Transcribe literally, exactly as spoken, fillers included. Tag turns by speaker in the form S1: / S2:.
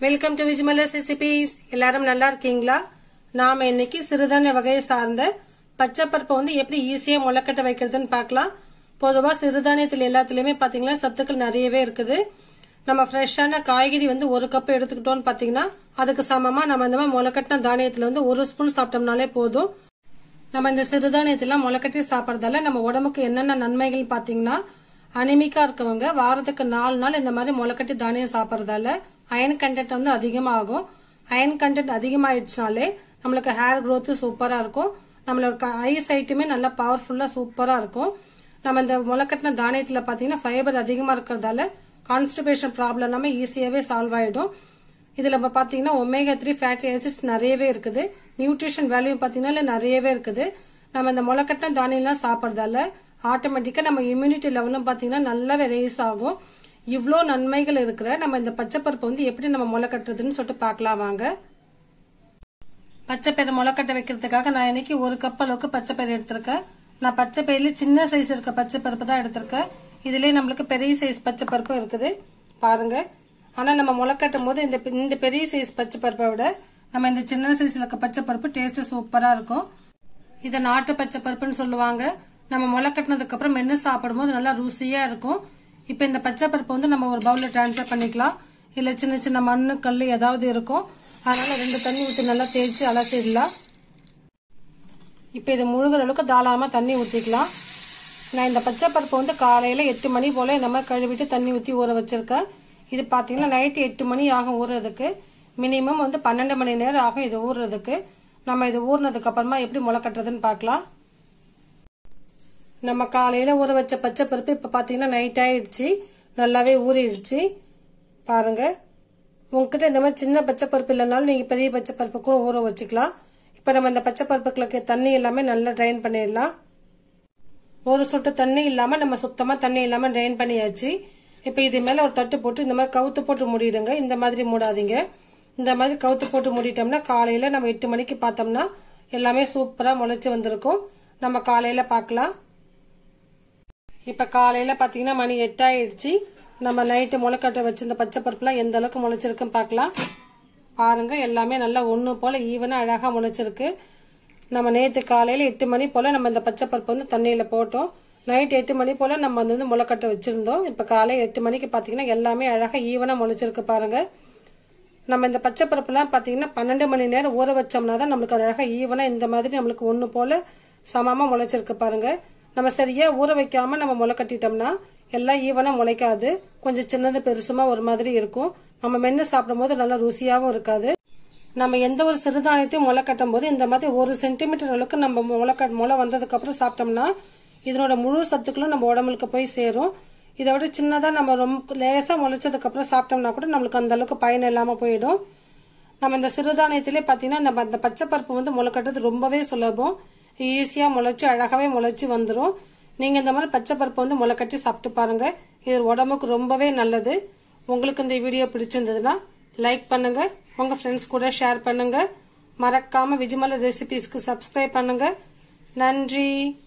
S1: Welcome to விஜ்மலஸ் recipes. எல்லாரும் நல்லா இருக்கீங்களா? நாம இன்னைக்கு சிறுதானிய வகையை சார்ந்த பச்சை பருப்பை வந்து எப்படி ஈஸியா முளைக்கட்ட வைக்கிறதுன்னு பார்க்கலாம். பொதுவா சிறுதானியத்தில் எல்லாத்துலயுமே பாத்தீங்கன்னா சத்துக்கள் நிறையவே இருக்குது. நம்ம ஃப்ரெஷ்ஷான காய்கறி வந்து ஒரு கப் எடுத்துக்கிட்டோம்னு பாத்தீங்கன்னா அதுக்கு சமமா நம்ம இந்த மாதிரி முளைக்கட்டின தானியத்துல வந்து ஒரு ஸ்பூன் சாப்பிட்டோம்னாலே போதும். நம்ம இந்த சிறுதானியத்தெல்லாம் முளைக்கட்டி சாப்பிடறதால நம்ம உடம்புக்கு என்னென்ன நன்மைகள் பாத்தீங்கன்னா, அனிமிக்கா இருக்கவங்க வாரத்துக்கு நாலு நாள் இந்த மாதிரி முளைக்கட்டி தானியம் சாப்பிடறதால அயன் கண்டென்ட் வந்து அதிகமாகும். அயன் கண்டென்ட் அதிகமாயிடுச்சுனாலே நம்மளுக்கு ஹேர் growth சூப்பரா இருக்கும். நம்மளோட ஐ சைட்டுமே நல்லா பவர்ஃபுல்லா சூப்பரா இருக்கும். நம்ம இந்த முளைக்கட்டின தானியத்துல பாத்தீங்கன்னா ஃபைபர் அதிகமா இருக்கிறதால கான்ஸ்டிபேஷன் ப்ராப்ளம் எல்லாமே ஈஸியாவே சால்வ் ஆயிடும். இதுல நம்ம பாத்தீங்கன்னா ஒமேகா த்ரீ ஃபேட்டி ஆசிட்ஸ் நிறையவே இருக்குது. நியூட்ரிஷன் வேல்யூ பாத்தீங்கன்னா நிறையவே இருக்குது. நம்ம இந்த முளைக்கட்டின தானியம் எல்லாம் சாப்பிடறதால ஆட்டோமேட்டிக்கா நம்ம இம்யூனிட்டி லெவலும் பாத்தீங்கன்னா நல்லாவே ரேஸ் ஆகும். இவ்ளோ நன்மைகள் இருக்கிற நம்ம இந்த பச்சை பருப்பு வந்து எப்படி நம்ம முளை கட்டுறதுன்னு சொல்லிட்டு பாக்கலாம் வாங்க. பச்சை பயிறு முளை கட்ட வைக்கிறதுக்காக நான் இன்னைக்கு ஒரு கப் அளவுக்கு பச்சை பயிறு எடுத்திருக்கேன். நான் பச்சை பயிர்ல சின்ன சைஸ் இருக்க பச்சை பருப்பு தான் எடுத்திருக்கேன். இதுலயே நம்மளுக்கு பெரிய சைஸ் பச்சை பருப்பு இருக்குது பாருங்க. ஆனா நம்ம முளை கட்டும் போது இந்த இந்த பெரிய சைஸ் பச்சை பருப்பை விட நம்ம இந்த சின்ன சைஸ்ல இருக்க பச்சை பருப்பு டேஸ்ட் சூப்பரா இருக்கும். இத நாட்டு பச்சை பருப்புன்னு சொல்லுவாங்க. நம்ம முளை கட்டினதுக்கு அப்புறம் மென்னு சாப்பிடும் போது நல்லா ருசியா இருக்கும். இப்ப இந்த பச்சை பருப்பு வந்து நம்ம ஒரு பவுல்ல டிரான்ஸ்ஃபர் பண்ணிக்கலாம். இல்ல சின்ன சின்ன மண்ணு கல் ஏதாவது இருக்கும், அதனால ரெண்டு தண்ணி ஊற்றி நல்லா தேய்ச்சி அலசிடலாம். இப்ப இது முழுகிற அளவுக்கு தாராளமா தண்ணி ஊத்திக்கலாம். நான் இந்த பச்சை பருப்பு வந்து காலையில எட்டு மணி போல இந்த மாதிரி கழுவிட்டு தண்ணி ஊத்தி ஊற வச்சிருக்கேன். இது பாத்தீங்கன்னா நைட்டு எட்டு மணி ஆகும் ஊறுறதுக்கு. மினிமம் வந்து பன்னெண்டு மணி நேரம் ஆகும் இது ஊறுறதுக்கு. நம்ம இது ஊறினதுக்கு அப்புறமா எப்படி முளை கட்டுறதுன்னு பாக்கலாம். நம்ம காலையில ஊற வச்ச பச்சை பருப்பு இப்ப பாத்தீங்கன்னா நைட் ஆயிடுச்சு, நல்லாவே ஊறிடுச்சு பாருங்க. உங்ககிட்ட இந்த மாதிரி சின்ன பச்சை பருப்பு இல்லைனாலும் நீங்க பெரிய பச்சை பருப்பு கூட ஊற வச்சுக்கலாம். இப்ப நம்ம இந்த பச்சை பருப்புகளுக்கு தண்ணி எல்லாமே நல்லா ட்ரைன் பண்ணிடலாம். ஒரு சொட்டு தண்ணி இல்லாம நம்ம சுத்தமா தண்ணி இல்லாம ட்ரைன் பண்ணியாச்சு. இப்ப இது மேல ஒரு தட்டு போட்டு இந்த மாதிரி கவுத்து போட்டு மூடிடுங்க. இந்த மாதிரி மூடாதீங்க. இந்த மாதிரி கவுத்து போட்டு மூடிட்டோம்னா காலையில நம்ம எட்டு மணிக்கு பார்த்தோம்னா எல்லாமே சூப்பரா முளைச்சு வந்திருக்கும். நம்ம காலையில பாக்கலாம். இப்ப காலையில பாத்தீங்கன்னா மணி எட்டாயிடுச்சு. நம்ம நைட்டு முளைக்கட்ட வச்சிருந்த பச்சை பருப்புலாம் எந்த அளவுக்கு முளைச்சிருக்குன்னு பாக்கலாம். பாருங்க எல்லாமே நல்லா ஒண்ணு போல ஈவனா அழகா முளைச்சிருக்கு. நம்ம நேற்று காலையில எட்டு மணி போல நம்ம இந்த பச்சை பருப்பு வந்து தண்ணியில போட்டோம். நைட் எட்டு மணி போல நம்ம வந்து முளைக்கட்ட வச்சிருந்தோம். இப்ப காலை எட்டு மணிக்கு பாத்தீங்கன்னா எல்லாமே அழகா ஈவனா முளைச்சிருக்கு பாருங்க. நம்ம இந்த பச்சை பருப்பு எல்லாம் பாத்தீங்கன்னா பன்னெண்டு மணி நேரம் ஊற வச்சோம்னா தான் நம்மளுக்கு அழகா ஈவனா இந்த மாதிரி நம்மளுக்கு ஒண்ணு போல சமமா முளைச்சிருக்கு பாருங்க. நம்ம சரியா ஊற வைக்காம நம்ம முளை கட்டிட்டோம்னா எல்லாம் ஈவனா முளைக்காது. கொஞ்சம் சின்னது பெருசுமா ஒரு மாதிரி இருக்கும். நம்ம மென்னு சாப்பிடும் போது நல்லா ருசியாவும் இருக்காது. நம்ம எந்த ஒரு சிறுதானியத்தையும் முளை கட்டும் போது இந்த மாதிரி ஒரு சென்டிமீட்டர் அளவுக்கு நம்ம முளை முளை வந்ததுக்கு அப்புறம் சாப்பிட்டோம்னா இதனோட முழு சத்துக்களும் நம்ம உடம்புக்கு போய் சேரும். இதை விட சின்னதா நம்ம ரொம்ப லேசா முளைச்சதுக்கு அப்புறம் சாப்பிட்டோம்னா கூட நம்மளுக்கு அந்த அளவுக்கு பயன் இல்லாம போயிடும். நம்ம இந்த சிறுதானியத்திலே பாத்தீங்கன்னா நம்ம அந்த பச்சை பருப்பு வந்து முளை கட்டுறது ரொம்பவே சுலபம். ஈஸியா முளைச்சு அழகாவே முளைச்சு வந்துடும். நீங்க இந்த மாதிரி பச்சை பருப்பு வந்து முளை கட்டி சாப்பிட்டு பாருங்க. இது உடம்புக்கு ரொம்பவே நல்லது. உங்களுக்கு இந்த வீடியோ பிடிச்சிருந்ததுன்னா லைக் பண்ணுங்க, உங்க ஃப்ரெண்ட்ஸ் கூட ஷேர் பண்ணுங்க. மறக்காம விஜ்மலஸ் ரெசிபீஸ்க்கு சப்ஸ்கிரைப் பண்ணுங்க. நன்றி.